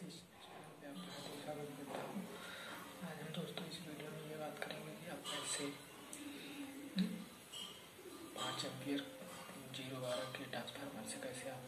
इस चैनल पे आपका हार्दिक स्वागत करता हूँ। आज हम दोस्तों इस वीडियो में ये बात करेंगे कि आप कैसे 5 एम्पियर 0-12 के ट्रांसफार्मर से कैसे आप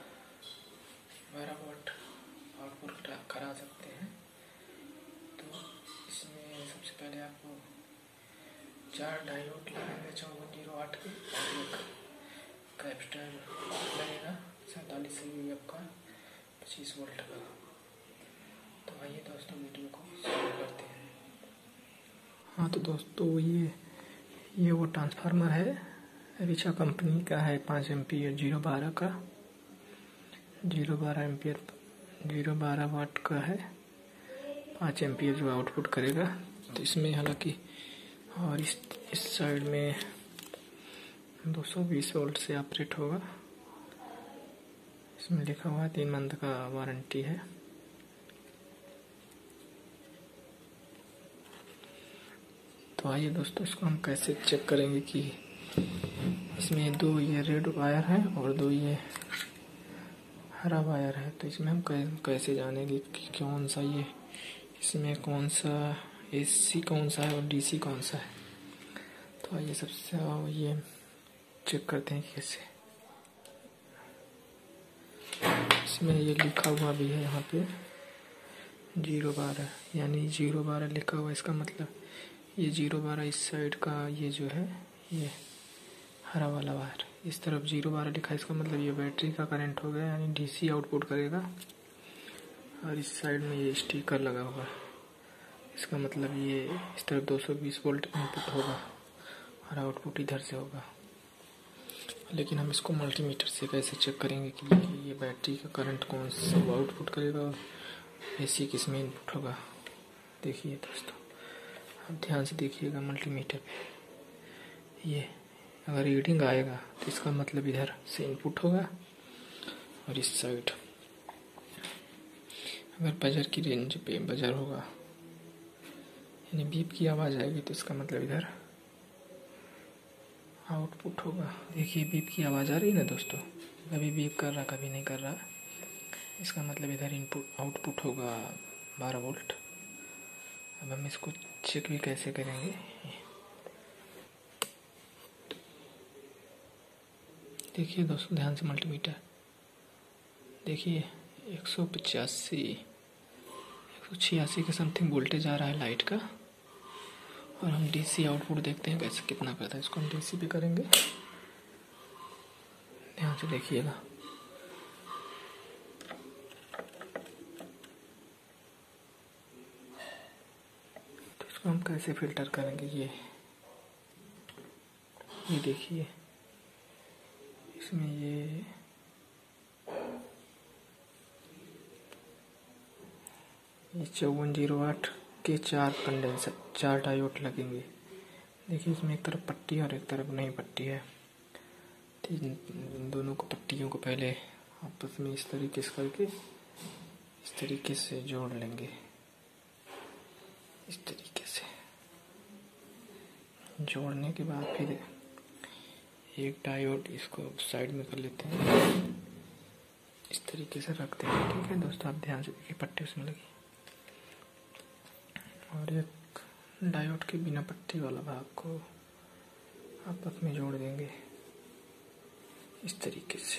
12 वोल्ट आउटपुट करा सकते हैं। तो इसमें सबसे पहले आपको 4 डायोड लगेंगे 5408 के और एक कैपेसिटर लगेगा 47 CVF का 25 वोल्ट का। तो आइए दोस्तों वीडियो को शुरू करते हैं। हाँ तो दोस्तों ये वो ट्रांसफार्मर है, रिचा कंपनी का है। 5 एम्पियर 0-12 का 0-12 एम्पियर 0-12 वाट का है। 5 एम्पियर जो आउटपुट करेगा। तो इसमें हालांकि और इस साइड में 220 वोल्ट से ऑपरेट होगा। इसमें लिखा हुआ है 3 मंथ का वारंटी है। तो आइए दोस्तों इसको हम कैसे चेक करेंगे कि इसमें 2 ये रेड वायर है और 2 ये हरा वायर है। तो इसमें हम कैसे जानेंगे कि कौन सा ये इसमें कौन सा AC कौन सा है और DC कौन सा है। तो आइए सबसे ये चेक करते हैं कैसे। इसमें ये लिखा हुआ भी है यहाँ पे 0-12 यानी 0-12 लिखा हुआ। इसका मतलब ये 0-12 इस साइड का ये जो है ये हरा वाला वायर इस तरफ 0-12 लिखा है। इसका मतलब ये बैटरी का करंट हो गया यानी DC आउटपुट करेगा। और इस साइड में ये स्टिकर लगा हुआ है। इसका मतलब ये इस तरफ 220 वोल्ट इनपुट होगा और आउटपुट इधर से होगा। लेकिन हम इसको मल्टीमीटर से कैसे चेक करेंगे कि ये बैटरी का करंट कौन सा आउटपुट करेगा और AC किस में इनपुट होगा। देखिए दोस्तों आप ध्यान से देखिएगा मल्टीमीटर पे ये अगर रीडिंग आएगा तो इसका मतलब इधर से इनपुट होगा। और इस साइड अगर बजर की रेंज पे बजर होगा यानी बीप की आवाज़ आएगी तो इसका मतलब इधर आउटपुट होगा। देखिए बीप की आवाज़ आ रही है ना दोस्तों, कभी बीप कर रहा कभी नहीं कर रहा। इसका मतलब इधर इनपुट आउटपुट होगा 12 वोल्ट। अब हम इसको चेक भी कैसे करेंगे। देखिए दोस्तों ध्यान से मल्टीमीटर देखिए 185 के समथिंग वोल्टेज आ रहा है लाइट का। और हम DC आउटपुट देखते हैं कैसे कितना करता है। इसको हम DC पे करेंगे, ध्यान से देखिएगा। तो इसको हम कैसे फिल्टर करेंगे ये देखिए इसमें ये 5408 के 4 कंडेंसर 4 डायोड लगेंगे। देखिए इसमें एक तरफ पट्टी और एक तरफ नहीं पट्टी है। तो इन दोनों को पट्टियों को पहले आपस में इस तरीके से करके इस तरीके से जोड़ लेंगे। इस तरीके से जोड़ने के बाद फिर एक डायोड इसको साइड में कर लेते हैं, इस तरीके से रखते हैं। ठीक है दोस्तों आप ध्यान से देखिए पट्टी उसमें लगी। और एक डायोड के बिना पट्टी वाला भाग को आपस में जोड़ देंगे इस तरीके से।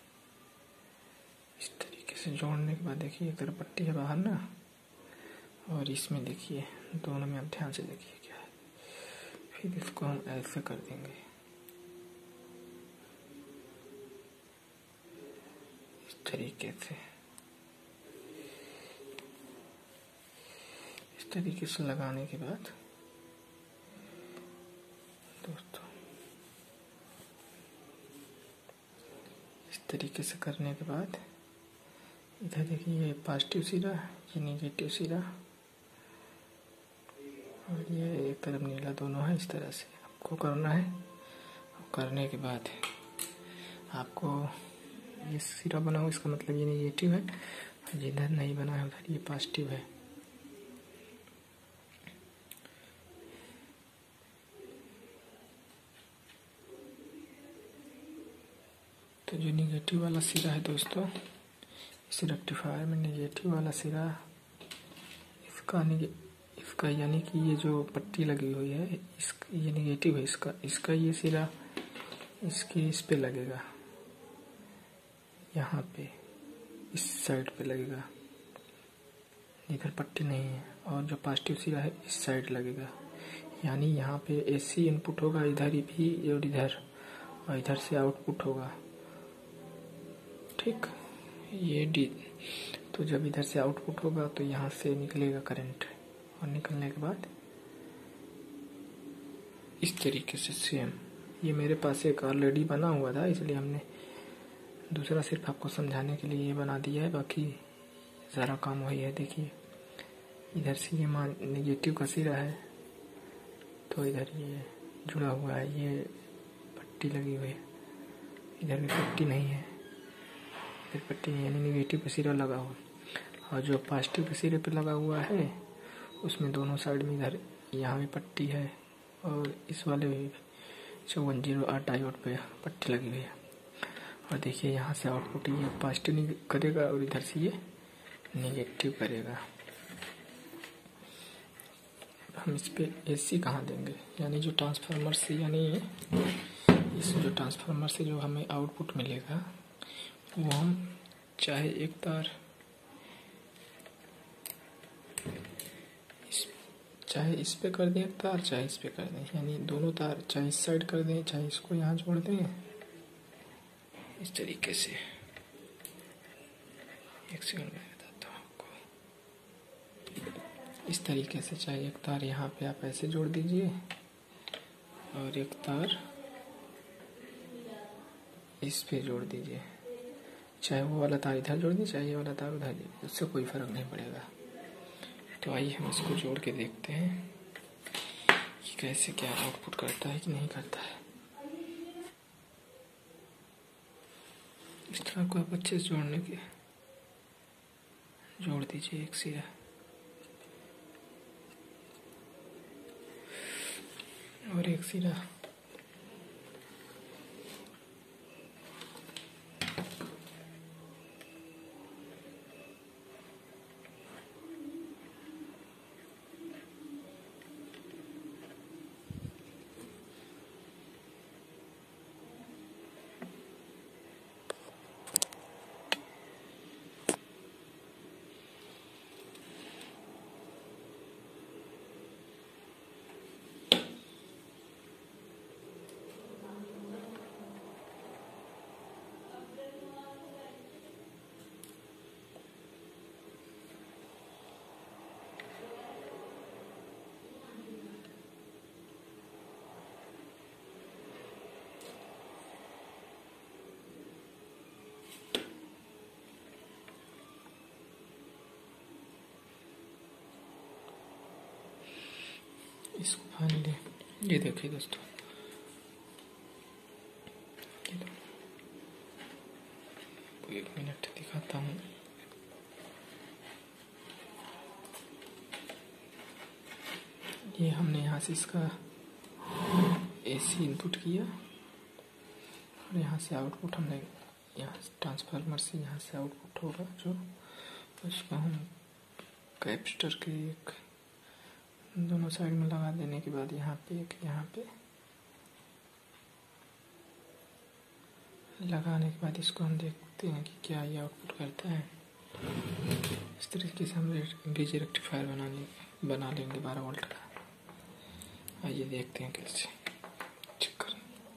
इस तरीके से जोड़ने के बाद देखिए एक तरफ पट्टी है बाहर ना, और इसमें देखिए दोनों में आप ध्यान से देखिए क्या है। फिर इसको हम ऐसे कर देंगे इस तरीके से। इस तरीके से लगाने के बाद दोस्तों इस तरीके से करने के बाद इधर देखिए ये पॉजिटिव सिरा ये नेगेटिव सिरा और ये एक तरफ नीला दोनों है। इस तरह से आपको करना है। और करने के बाद आपको ये सिरा बना हो इसका मतलब ये नेगेटिव है, जिधर नहीं बना है उधर ये पॉजिटिव है। तो जो निगेटिव वाला सिरा है दोस्तों इस रेक्टिफायर में नेगेटिव वाला सिरा इसका यानी कि ये जो पट्टी लगी हुई है ये नेगेटिव है, इसका ये सिरा इस पे लगेगा, यहाँ पे इस साइड पे लगेगा, इधर पट्टी नहीं है। और जो पॉजिटिव सिरा है इस साइड लगेगा, यानी यहाँ पे एसी इनपुट होगा इधर ही भी और इधर से आउटपुट होगा। ठीक, ये डी। तो जब इधर से आउटपुट होगा तो यहाँ से निकलेगा करंट, और निकलने के बाद इस तरीके से सेम। ये मेरे पास एक ऑलरेडी बना हुआ था, इसलिए हमने दूसरा सिर्फ आपको समझाने के लिए ये बना दिया है, बाकी ज़रा काम वही है। देखिए इधर से ये नेगेटिव का सिरा है, तो इधर ये जुड़ा हुआ है, ये पट्टी लगी हुई है, इधर भी पट्टी नहीं है, इधर पट्टी नहीं, यानी नेगेटिव का सिरा लगा हुआ। और जो पॉजिटिव के सिरे पे लगा हुआ है उसमें दोनों साइड में इधर यहाँ भी पट्टी है, और इस वाले भी 5108 डायोड पे पट्टी लगी हुई है। और देखिए यहाँ से आउटपुट ये पॉजिटिव करेगा और इधर से ये नेगेटिव करेगा। हम इस पे एसी कहाँ देंगे, यानी जो ट्रांसफार्मर से, यानी इस जो ट्रांसफार्मर से जो हमें आउटपुट मिलेगा वो हम चाहे एक तार चाहे इस पे कर दें एक तार, चाहे इस पे कर दें, यानी दोनों तार चाहे इस साइड कर दें चाहे इसको यहाँ जोड़ दें, इस तरीके से। एक सेकंड में बताता हूँ आपको। इस तरीके से चाहे एक तार यहाँ पे आप ऐसे जोड़ दीजिए और एक तार इस पे जोड़ दीजिए, चाहे वो वाला तार इधर जोड़ दीजिए चाहे ये वाला तार उधर, उससे कोई फर्क नहीं पड़ेगा। तो आइए हम इसको जोड़ के देखते हैं कि कैसे क्या आउटपुट करता है कि नहीं करता है। इस तरह को आप अच्छे से जोड़ दीजिए एक सिरा, और एक सिरा इसको फाइनली ये देखिए दोस्तों, एक मिनट दिखाता हूँ। ये हमने यहाँ से इसका एसी इनपुट किया और यहाँ से आउटपुट हमने यहाँ ट्रांसफार्मर से यहाँ से आउटपुट होगा जो, उसको हम कैपेसिटर के एक दोनों साइड में लगा देने के बाद यहाँ पे एक यहाँ पे लगाने के बाद इसको हम देखते हैं कि क्या ये आउटपुट करता है। इस तरीके से हम डीजे रेक्टिफायर बना लेंगे 12 वोल्ट का। आइए देखते हैं कैसे चेक करें।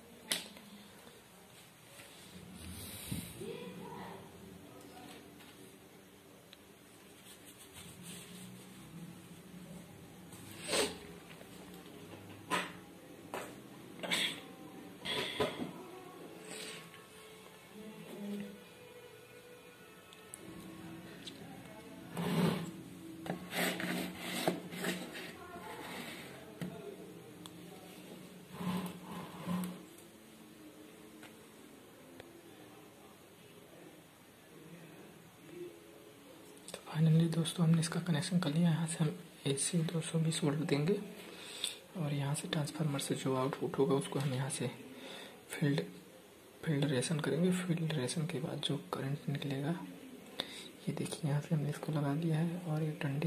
फाइनली दोस्तों हमने इसका कनेक्शन कर लिया। यहाँ से हम AC 220 वोल्ट देंगे और यहाँ से ट्रांसफार्मर से जो आउटपुट होगा उसको हम यहाँ से फिल्ट्रेशन करेंगे। फिल्ट्रेशन के बाद जो करंट निकलेगा ये देखिए यहाँ पे हमने इसको लगा दिया है और ये डंडी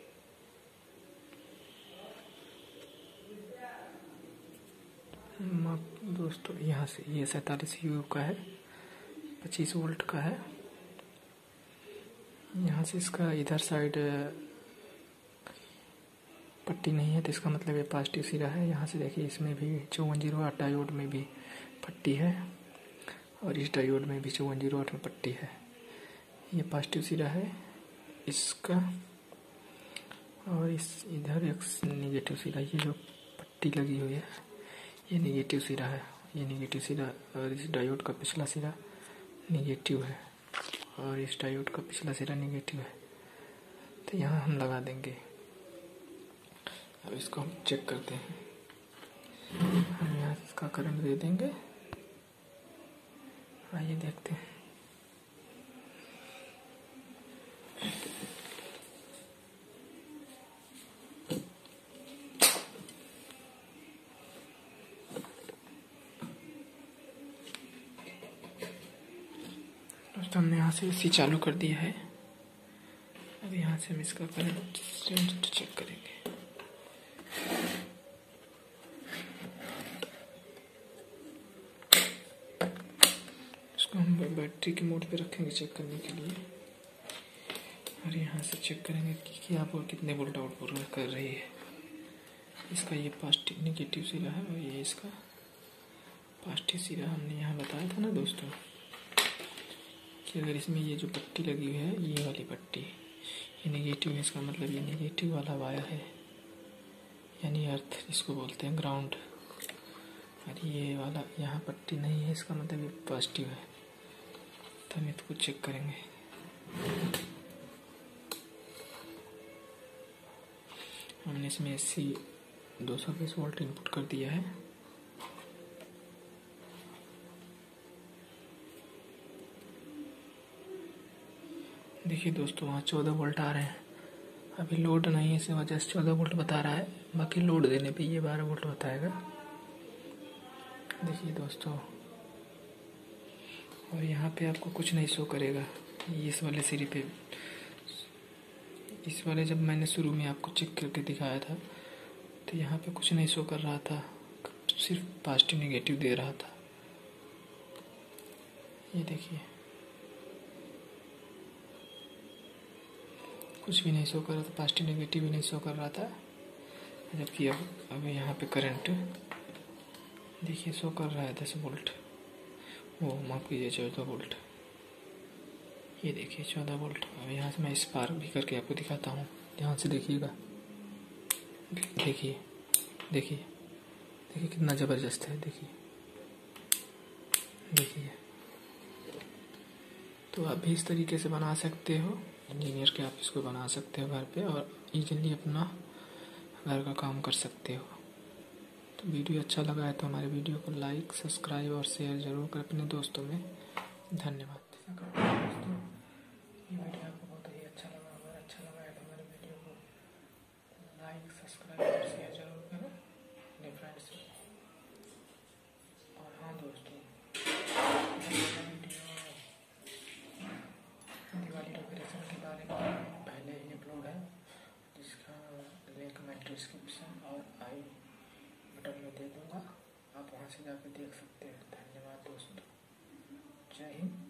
दोस्तों यहाँ से ये 47 U का है, 25 वोल्ट का है। यहाँ से इसका इधर साइड पट्टी नहीं है तो इसका मतलब ये पॉजिटिव सिरा है। यहाँ से देखिए इसमें भी 5408 डायोड में भी पट्टी है और इस डायोड में भी 5408 में पट्टी है। ये पॉजिटिव सिरा है इसका और इस इधर एक निगेटिव सिरा, ये जो पट्टी लगी हुई है ये निगेटिव सिरा है, ये निगेटिव सिरा। और इस डायोड का पिछला सिरा निगेटिव है और इस डायोड का पिछला सिरा निगेटिव है। तो यहाँ हम लगा देंगे। अब इसको हम चेक करते हैं। हम यहाँ इसका करंट दे देंगे, आइए देखते हैं। दोस्तों हमने यहाँ से AC चालू कर दिया है। अब यहाँ से हम इसका करंट चेक करेंगे। इसको हम बैटरी के मोड पे रखेंगे चेक करने के लिए और यहाँ से चेक करेंगे कि यहाँ पर कितने वोल्ट आउटपुट कर रही है। इसका ये पॉजिटिव निगेटिव सिरा है और ये इसका पॉजिटिव सिरा। हमने यहाँ बताया था ना दोस्तों कि अगर इसमें ये जो पट्टी लगी हुई है, ये वाली पट्टी, ये निगेटिव है, इसका मतलब ये निगेटिव वाला वायर है, यानी अर्थ जिसको बोलते हैं, ग्राउंड। और ये वाला यहाँ पट्टी नहीं है, इसका मतलब ये पॉजिटिव है। तो हम इसको चेक करेंगे। हमने इसमें AC 220 वोल्ट इनपुट कर दिया है। देखिए दोस्तों वहाँ 14 वोल्ट आ रहे हैं। अभी लोड नहीं है, इस वजह से 14 वोल्ट बता रहा है, बाकी लोड देने पे ये 12 वोल्ट बताएगा। देखिए दोस्तों, और यहाँ पे आपको कुछ नहीं शो करेगा। ये इस वाले सिरे पे, इस वाले जब मैंने शुरू में आपको चेक करके दिखाया था तो यहाँ पे कुछ नहीं शो कर रहा था, सिर्फ पॉजिटिव निगेटिव दे रहा था। ये देखिए कुछ भी नहीं शो कर रहा था, पॉजिटिव निगेटिव भी नहीं शो कर रहा था। जबकि अब यहाँ पे करंट देखिए शो कर रहा है 10 वोल्ट, वो माफ कीजिए 14 वोल्ट। ये देखिए 14 वोल्ट। अब यहाँ से मैं स्पार्क भी करके आपको दिखाता हूँ, ध्यान से देखिएगा। देखिए देखिए देखिए कितना ज़बरदस्त है। देखिए देखिए, तो आप भी इस तरीके से बना सकते हो, इंजीनियर के आप इसको बना सकते हो घर पे और इजीली अपना घर का काम कर सकते हो। तो वीडियो अच्छा लगा है तो हमारे वीडियो को लाइक, सब्सक्राइब और शेयर जरूर कर अपने दोस्तों में। धन्यवाद दोस्तों। ये वीडियो आपको बहुत ही अच्छा लगा, अगर अच्छा लगा है तो हमारे वीडियो को लाइक, सब्सक्राइब और शेयर जरूर करें अपने फ्रेंड्स से। और हाँ दोस्तों, वीडियो दिवाली डेकोरेशन के बारे में पहले ही अपलोड है, जिसका लिंक मैं डिस्क्रिप्शन और आई बटन में दे दूँगा, आप वहाँ से जाकर देख सकते हैं। धन्यवाद दोस्तों, जय हिंद।